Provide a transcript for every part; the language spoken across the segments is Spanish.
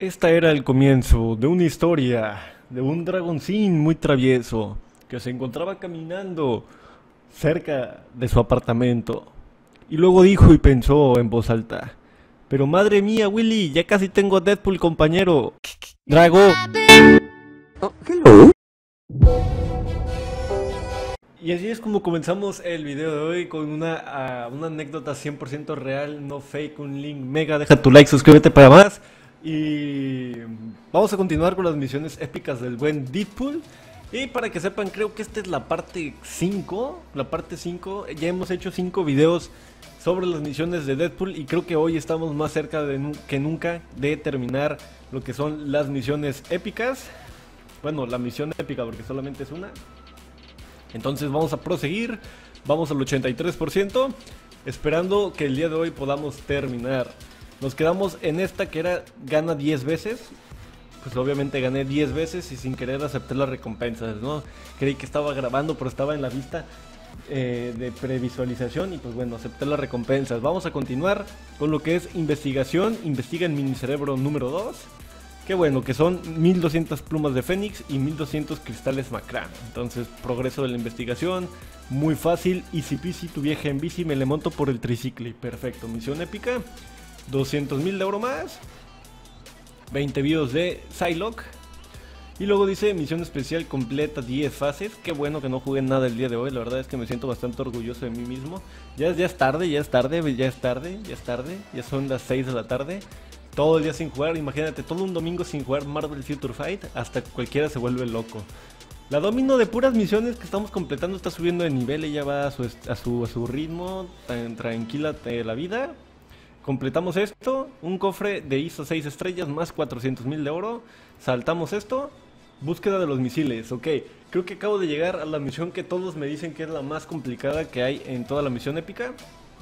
Esta era el comienzo de una historia de un dragoncín muy travieso que se encontraba caminando cerca de su apartamento. Y luego dijo y pensó en voz alta: pero madre mía, Willy, ya casi tengo a Deadpool compañero. Drago. Hello. Y así es como comenzamos el video de hoy con una anécdota 100% real, no fake, un link mega. Deja tu like, suscríbete para más. Y vamos a continuar con las misiones épicas del buen Deadpool. Y para que sepan, creo que esta es la parte 5. La parte 5, ya hemos hecho 5 videos sobre las misiones de Deadpool. Y creo que hoy estamos más cerca que nunca de terminar lo que son las misiones épicas. Bueno, la misión épica porque solamente es una. Entonces vamos a proseguir, vamos al 83%, esperando que el día de hoy podamos terminar. Nos quedamos en esta que era gana 10 veces, pues obviamente gané 10 veces y sin querer acepté las recompensas, ¿no? Creí que estaba grabando pero estaba en la vista de previsualización y pues bueno, acepté las recompensas. Vamos a continuar con lo que es investigación, investiga en mini cerebro número 2. Qué bueno, que son 1200 plumas de Fénix y 1200 cristales Macrán. Entonces, progreso de la investigación, muy fácil. Easy peasy, tu vieja en bici, me le monto por el tricicle. Perfecto, misión épica. 200.000 de oro más. 20 videos de Psylocke. Y luego dice, misión especial completa 10 fases. Qué bueno que no jugué nada el día de hoy. La verdad es que me siento bastante orgulloso de mí mismo. Ya es tarde, ya es tarde. Ya son las 6 de la tarde. Todo el día sin jugar, imagínate, todo un domingo sin jugar Marvel Future Fight, hasta cualquiera se vuelve loco. La domino de puras misiones que estamos completando está subiendo de nivel, ella va a su ritmo, tan tranquila la vida. Completamos esto, un cofre de ISO 6 estrellas más 400.000 de oro. Saltamos esto, búsqueda de los misiles, ok. Creo que acabo de llegar a la misión que todos me dicen que es la más complicada que hay en toda la misión épica.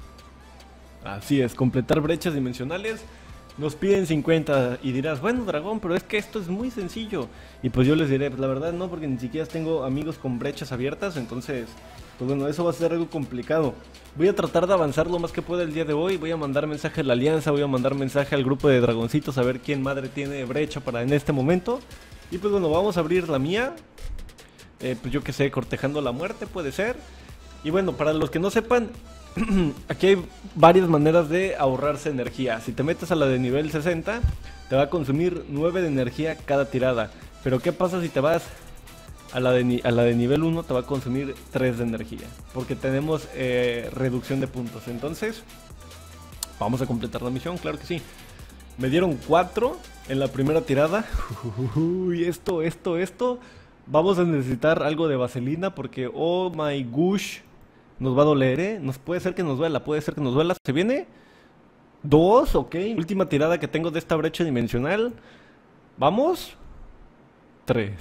Así es, completar brechas dimensionales. Nos piden 50 y dirás, bueno dragón, pero es que esto es muy sencillo. Y pues yo les diré, pues la verdad no, porque ni siquiera tengo amigos con brechas abiertas. Entonces, pues bueno, eso va a ser algo complicado. Voy a tratar de avanzar lo más que pueda el día de hoy. Voy a mandar mensaje a la alianza, voy a mandar mensaje al grupo de dragoncitos a ver quién madre tiene brecha para en este momento. Y pues bueno, vamos a abrir la mía. Pues yo que sé, cortejando la muerte puede ser. Y bueno, para los que no sepan, aquí hay varias maneras de ahorrarse energía. Si te metes a la de nivel 60, te va a consumir 9 de energía cada tirada. Pero ¿qué pasa si te vas a la de nivel 1? Te va a consumir 3 de energía, porque tenemos reducción de puntos. Entonces, vamos a completar la misión, claro que sí. Me dieron 4 en la primera tirada. Uy, esto. Vamos a necesitar algo de vaselina porque, oh my gosh, nos va a doler, puede ser que nos duela, ¿Se viene? 2, ok. Última tirada que tengo de esta brecha dimensional. ¿Vamos? 3.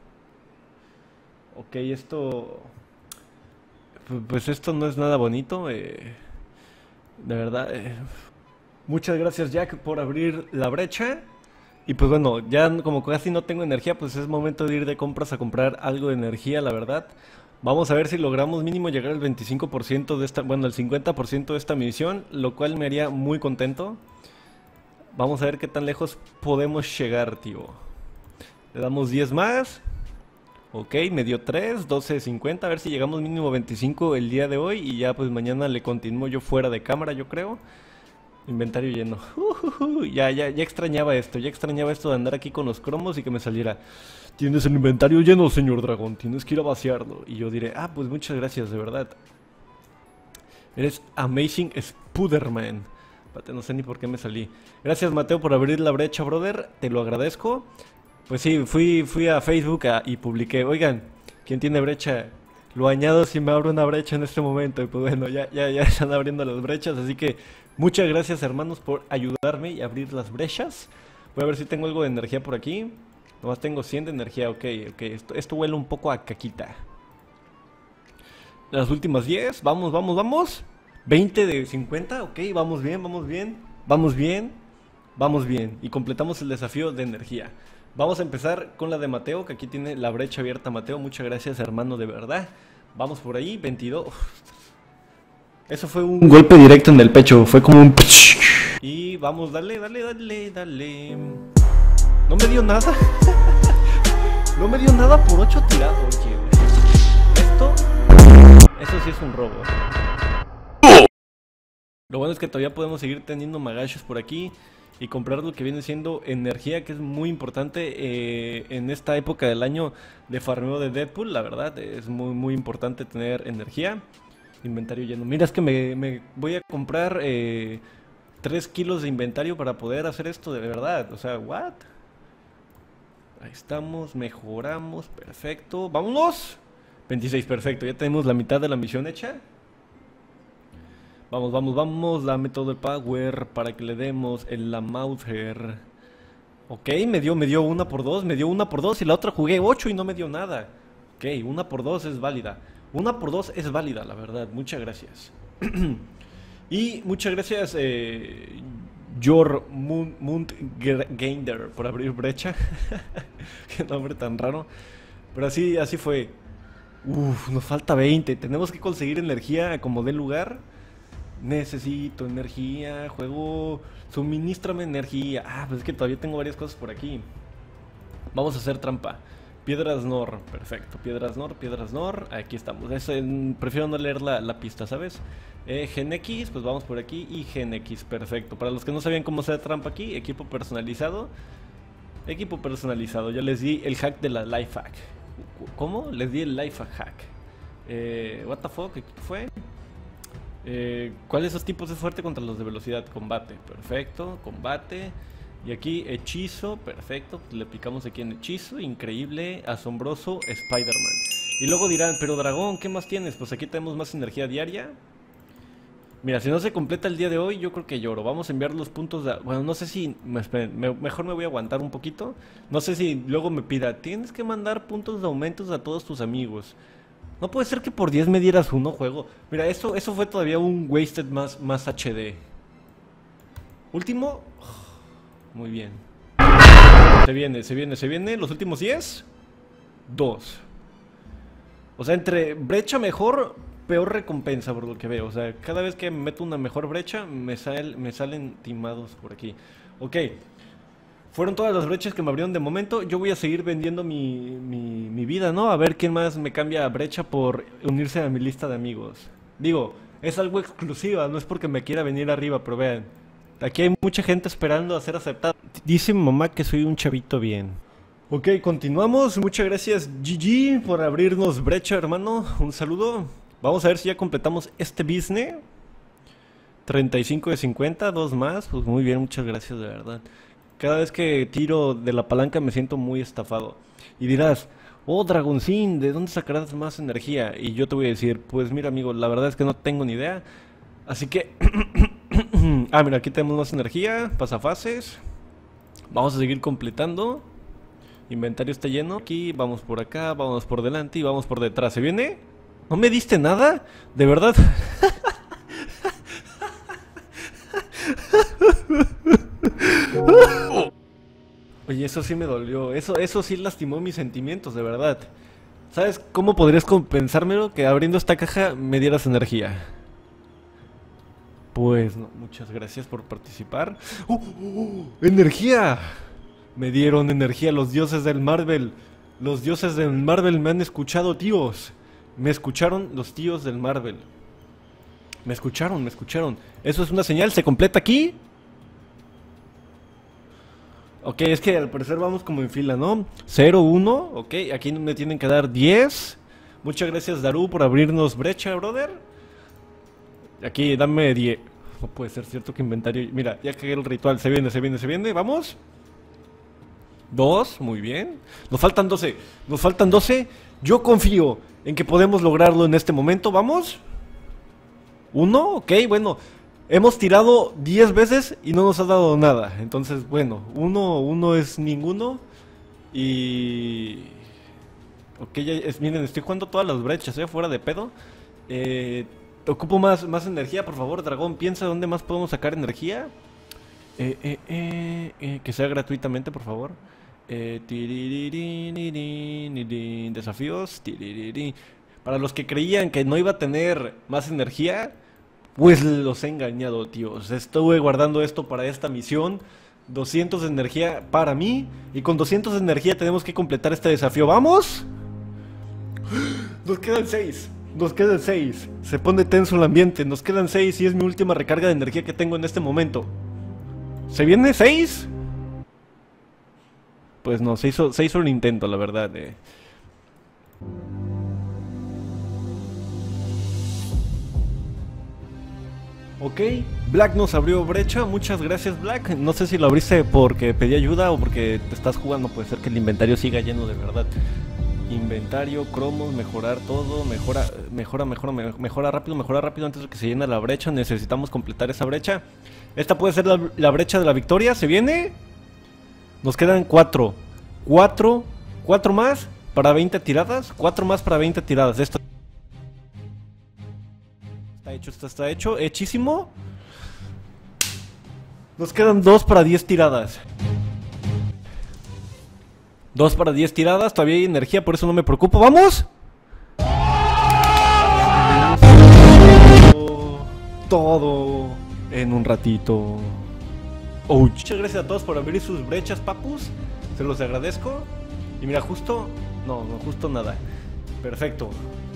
Ok, esto... Pues esto no es nada bonito. De verdad. Muchas gracias, Jack, por abrir la brecha. Y pues bueno, ya como casi no tengo energía, pues es momento de ir de compras a comprar algo de energía, la verdad. Vamos a ver si logramos mínimo llegar al 25% de esta, bueno, al 50% de esta misión, lo cual me haría muy contento. Vamos a ver qué tan lejos podemos llegar, tío. Le damos 10 más. Ok, me dio 3, 12, 50, a ver si llegamos mínimo 25 el día de hoy. Y ya pues mañana le continúo yo fuera de cámara, yo creo. Inventario lleno. Ya extrañaba esto de andar aquí con los cromos y que me saliera: tienes el inventario lleno, señor dragón, tienes que ir a vaciarlo. Y yo diré, ah, pues muchas gracias, de verdad. Eres Amazing Spider-Man. No sé ni por qué me salí. Gracias, Mateo, por abrir la brecha, brother, te lo agradezco. Pues sí, fui a Facebook y publiqué, oigan, ¿quién tiene brecha? Lo añado si me abro una brecha en este momento. Y pues bueno, ya están abriendo las brechas. Así que muchas gracias, hermanos, por ayudarme y abrir las brechas. Voy a ver si tengo algo de energía por aquí. Nomás tengo 100 de energía, ok. Esto huele un poco a caquita. Las últimas 10, vamos. 20 de 50, ok, vamos bien. Y completamos el desafío de energía. Vamos a empezar con la de Mateo, que aquí tiene la brecha abierta. Mateo, muchas gracias, hermano, de verdad. Vamos por ahí, 22. Eso fue un golpe directo en el pecho, fue como un... Y vamos, dale. No me dio nada. No me dio nada por 8 tirados, oye. Eso sí es un robo. Lo bueno es que todavía podemos seguir teniendo magachos por aquí y comprar lo que viene siendo energía, que es muy importante en esta época del año de farmeo de Deadpool. La verdad, es muy importante tener energía. Inventario lleno. Mira, es que me voy a comprar 3 kilos de inventario para poder hacer esto de verdad. O sea, ¿what? Ahí estamos, mejoramos, perfecto. ¡Vámonos! 26, perfecto, ya tenemos la mitad de la misión hecha. Vamos, dame todo el power para que le demos el la Mauser. Ok, me dio 1 por 2, me dio 1 por 2 y la otra jugué 8 y no me dio nada. Ok, 1 por 2 es válida. 1 por 2 es válida, la verdad, muchas gracias. Y muchas gracias, Your Mundgander, por abrir brecha. Qué nombre tan raro. Pero así fue. Uf, nos falta 20. Tenemos que conseguir energía como dé lugar. Necesito energía, juego. Suministrame energía. Ah, pues es que todavía tengo varias cosas por aquí. Vamos a hacer trampa. Piedras Nor, perfecto. Piedras Nor. Aquí estamos. Prefiero no leer la pista, ¿sabes? Gen X, pues vamos por aquí. Y Gen X, perfecto. Para los que no sabían cómo hacer trampa aquí, equipo personalizado. Equipo personalizado. Ya les di el hack de la life hack. ¿Cómo? Les di el life hack. What the fuck, ¿qué fue? ¿Cuál de esos tipos es fuerte contra los de velocidad? Combate, perfecto, combate. Y aquí hechizo, perfecto. Le picamos aquí en hechizo, increíble, asombroso, Spider-Man. Y luego dirán, pero dragón, ¿qué más tienes? Pues aquí tenemos más energía diaria. Mira, si no se completa el día de hoy, yo creo que lloro. Vamos a enviar los puntos de... Bueno, no sé si... mejor me voy a aguantar un poquito. No sé si luego me pida, tienes que mandar puntos de aumentos a todos tus amigos. No puede ser que por 10 me dieras uno, juego. Mira, eso fue todavía un wasted más HD. Último. Muy bien. Se viene. Los últimos 10. 2. O sea, entre brecha mejor, peor recompensa por lo que veo. O sea, cada vez que me meto una mejor brecha, me salen timados por aquí. Ok. Fueron todas las brechas que me abrieron de momento. Yo voy a seguir vendiendo mi vida, ¿no? A ver quién más me cambia brecha por unirse a mi lista de amigos. Digo, es algo exclusiva, no es porque me quiera venir arriba, pero vean. Aquí hay mucha gente esperando a ser aceptada. Dice mi mamá que soy un chavito bien. Ok, continuamos. Muchas gracias, GG, por abrirnos brecha, hermano. Un saludo. Vamos a ver si ya completamos este business. 35 de 50, 2 más. Pues muy bien, muchas gracias, de verdad. Cada vez que tiro de la palanca me siento muy estafado. Y dirás, oh Dragoncín, ¿de dónde sacarás más energía? Y yo te voy a decir, pues mira amigo, la verdad es que no tengo ni idea. Así que... ah, mira, aquí tenemos más energía, pasafases. Vamos a seguir completando. Inventario está lleno. Aquí, vamos por acá, vamos por delante y vamos por detrás. ¿Se viene? ¿No me diste nada? ¿De verdad? Oye, eso sí me dolió. Eso sí lastimó mis sentimientos, de verdad. ¿Sabes cómo podrías compensármelo? Que abriendo esta caja me dieras energía. Pues no, muchas gracias por participar. ¡Energía! Me dieron energía los dioses del Marvel. Los dioses del Marvel me han escuchado, tíos. Me escucharon los tíos del Marvel. Me escucharon. Eso es una señal, se completa aquí. Ok, es que al parecer vamos como en fila, ¿no? 0, 1, ok, aquí me tienen que dar 10. Muchas gracias, Daru, por abrirnos brecha, brother. Aquí, dame 10. No puede ser cierto que inventario... Mira, ya cagué el ritual, se viene, vamos. 2, muy bien. Nos faltan 12. Yo confío en que podemos lograrlo en este momento, ¿vamos? 1, ok, bueno. Hemos tirado 10 veces y no nos ha dado nada. Entonces, bueno, uno es ninguno. Y... ok, miren, estoy jugando todas las brechas, fuera de pedo. Ocupo más energía, por favor, dragón. Piensa dónde más podemos sacar energía. Que sea gratuitamente, por favor. Desafíos. Para los que creían que no iba a tener más energía, pues los he engañado, tíos. Estuve guardando esto para esta misión. 200 de energía para mí Y con 200 de energía tenemos que completar este desafío. ¡Vamos! Nos quedan 6. Nos quedan 6. Se pone tenso el ambiente. Nos quedan 6 y es mi última recarga de energía que tengo en este momento. ¿Se viene 6? Pues no, se hizo el intento, la verdad. Ok, Black nos abrió brecha, muchas gracias Black. No sé si lo abriste porque pedí ayuda o porque te estás jugando, puede ser que el inventario siga lleno de verdad. Inventario, cromos, mejorar todo, mejora rápido antes de que se llene la brecha. Necesitamos completar esa brecha. Esta puede ser la brecha de la victoria, ¿se viene? Nos quedan 4 más para 20 tiradas, 4 más para 20 tiradas. Esto está hecho, hechísimo. Nos quedan 2 para 10 tiradas. 2 para 10 tiradas, todavía hay energía, por eso no me preocupo. ¡Vamos! Todo en un ratito. Muchas gracias a todos por abrir sus brechas, papus. Se los agradezco. Y mira, justo... No, justo nada. Perfecto.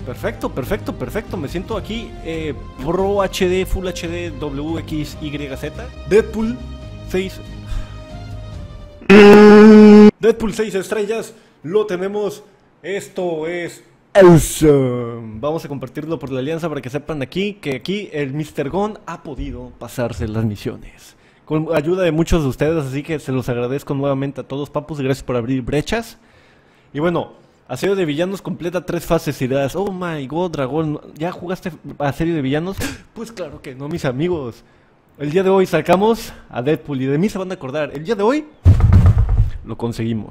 Me siento aquí Pro HD, Full HD, WXYZ. Deadpool 6. Deadpool 6 estrellas. Lo tenemos. Esto es awesome. Vamos a compartirlo por la alianza para que sepan que aquí el Mr. Gon ha podido pasarse las misiones con ayuda de muchos de ustedes, así que se los agradezco nuevamente a todos, papus. Gracias por abrir brechas. Y bueno, Asedio de Villanos completa 3 fases y dirás, oh my god, Dragón, ¿ya jugaste Asedio de Villanos? Pues claro que no, mis amigos. El día de hoy sacamos a Deadpool y de mí se van a acordar. El día de hoy lo conseguimos.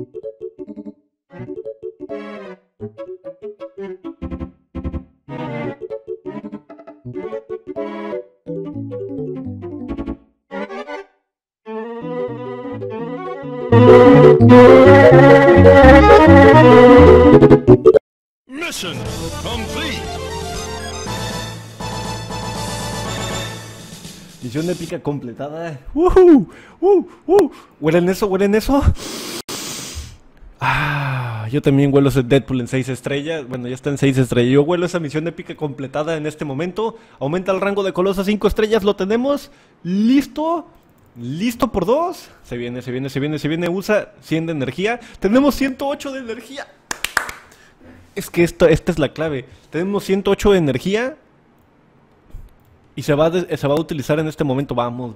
Mission complete. Misión épica completada. ¿Huelen eso? ¿Huelen eso? Yo también huelo ese Deadpool en 6 estrellas. Bueno, ya está en 6 estrellas. Yo huelo esa misión épica completada en este momento. Aumenta el rango de Coloso a 5 estrellas. Lo tenemos. Listo. Listo por 2. Se viene. Usa 100 de energía. Tenemos 108 de energía. Es que esta es la clave. Tenemos 108 de energía. Y se va a utilizar en este momento. Vamos.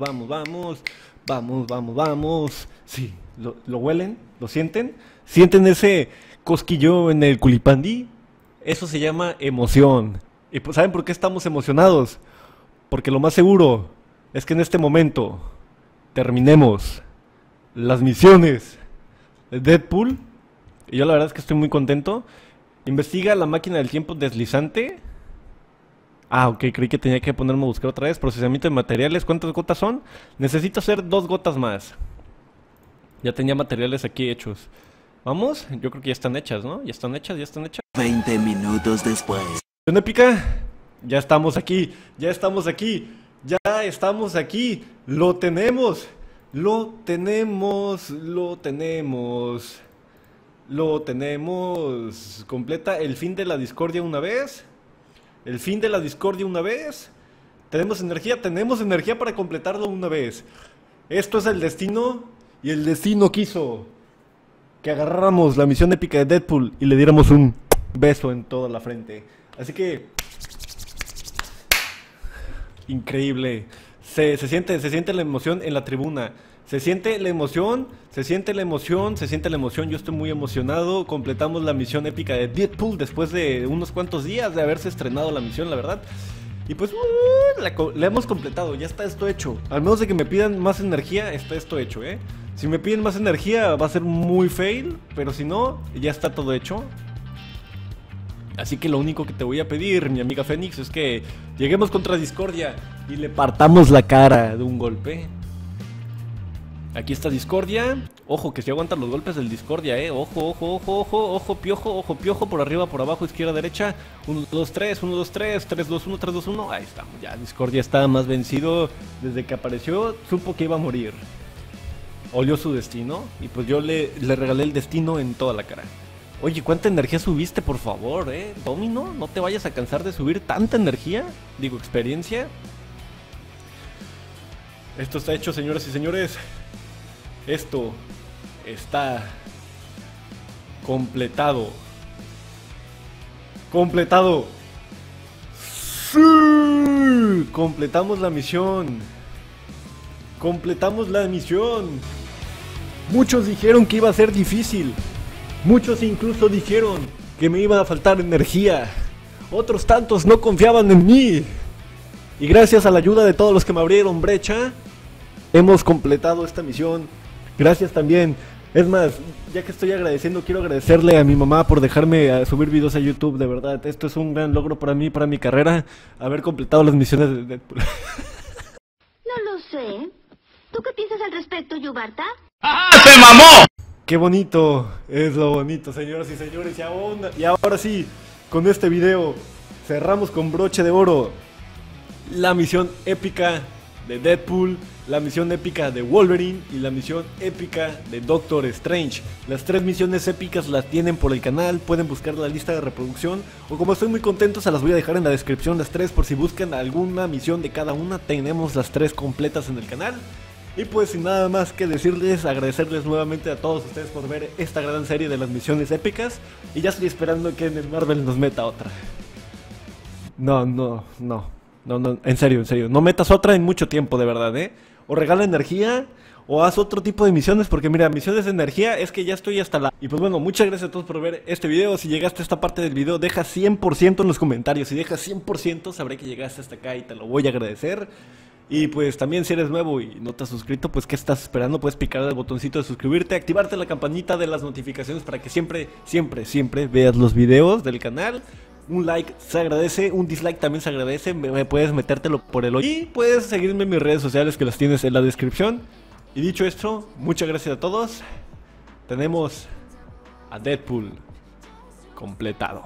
Sí, ¿lo huelen? ¿Lo sienten? ¿Sienten ese cosquilleo en el culipandí? Eso se llama emoción. ¿Y saben por qué estamos emocionados? Porque lo más seguro es que en este momento terminemos las misiones de Deadpool. Y yo la verdad es que estoy muy contento. Investiga la máquina del tiempo deslizante. Ok, creí que tenía que ponerme a buscar otra vez. Procesamiento de materiales, ¿cuántas gotas son? Necesito hacer 2 gotas más. Ya tenía materiales aquí hechos. Vamos, yo creo que ya están hechas, ¿no? Ya están hechas. 20 minutos después. ¿Una épica? Ya estamos aquí. Lo tenemos. Completa el fin de la discordia una vez. Tenemos energía para completarlo una vez. Esto es el destino. Y el destino quiso que agarráramos la misión épica de Deadpool y le diéramos un beso en toda la frente. Así que... increíble. Se siente la emoción en la tribuna. Se siente la emoción. Yo estoy muy emocionado. Completamos la misión épica de Deadpool después de unos cuantos días de haberse estrenado la misión, la verdad. Y pues la hemos completado, ya está esto hecho. Al menos de que me pidan más energía, está esto hecho, ¿eh? Si me piden más energía va a ser muy fail, pero si no, ya está todo hecho. Así que lo único que te voy a pedir, mi amiga Fénix, es que lleguemos contra Discordia y le partamos la cara de un golpe. Aquí está Discordia. Ojo, que si aguantan los golpes del Discordia, Ojo, piojo, por arriba, por abajo, izquierda, derecha. 1, 2, 3, 1, 2, 3, 3, 2, 1, 3, 2, 1. Ahí estamos, ya Discordia está más vencido. Desde que apareció, supo que iba a morir. olió su destino y pues yo le regalé el destino en toda la cara. Oye, ¿cuánta energía subiste, por favor, Domino? No te vayas a cansar de subir tanta energía. Digo, experiencia. Esto está hecho, señoras y señores. Esto está completado. ¡Completado! ¡Sí! Completamos la misión. Completamos la misión. Muchos dijeron que iba a ser difícil. Muchos incluso dijeron que me iba a faltar energía. Otros tantos no confiaban en mí. Y gracias a la ayuda de todos los que me abrieron brecha, hemos completado esta misión. Gracias también. Es más, ya que estoy agradeciendo, quiero agradecerle a mi mamá por dejarme subir videos a YouTube. De verdad, esto es un gran logro para mí, para mi carrera, haber completado las misiones de Deadpool. No lo sé. ¿Tú qué piensas al respecto, Yubarta? ¡Ah, se mamó! Qué bonito, es lo bonito, señoras y señores. Y ahora sí, con este video cerramos con broche de oro la misión épica de Deadpool, la misión épica de Wolverine y la misión épica de Doctor Strange. Las 3 misiones épicas las tienen por el canal, pueden buscar la lista de reproducción, o como estoy muy contento se las voy a dejar en la descripción las 3 por si buscan alguna misión de cada una. Tenemos las 3 completas en el canal. Y pues sin nada más que decirles, agradecerles nuevamente a todos ustedes por ver esta gran serie de las misiones épicas. Y ya estoy esperando que en el Marvel nos meta otra. No, en serio, no metas otra en mucho tiempo, de verdad, O regala energía, o haz otro tipo de misiones, porque mira, misiones de energía es que ya estoy hasta la... Y pues bueno, muchas gracias a todos por ver este video. Si llegaste a esta parte del video, deja 100% en los comentarios. Si dejas 100%, sabré que llegaste hasta acá y te lo voy a agradecer. Y pues también si eres nuevo y no te has suscrito, pues ¿qué estás esperando? Puedes picar el botoncito de suscribirte, activarte la campanita de las notificaciones para que siempre veas los videos del canal. Un like se agradece, un dislike también se agradece, me puedes metértelo por el hoyo. Y puedes seguirme en mis redes sociales que las tienes en la descripción. Y dicho esto, muchas gracias a todos. Tenemos a Deadpool completado.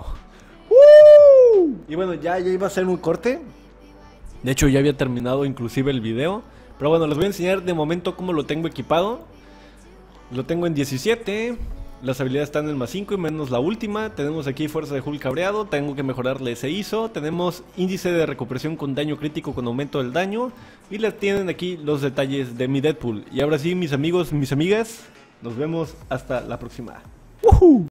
Y bueno, ya iba a ser un corte. De hecho ya había terminado inclusive el video. Pero bueno, les voy a enseñar de momento cómo lo tengo equipado. Lo tengo en 17. Las habilidades están en +5 y menos la última. Tenemos aquí fuerza de Hulk cabreado. Tengo que mejorarle ese ISO. Tenemos índice de recuperación con daño crítico con aumento del daño. Y les tienen aquí los detalles de mi Deadpool. Y ahora sí, mis amigos, mis amigas, nos vemos hasta la próxima. ¡Woohoo!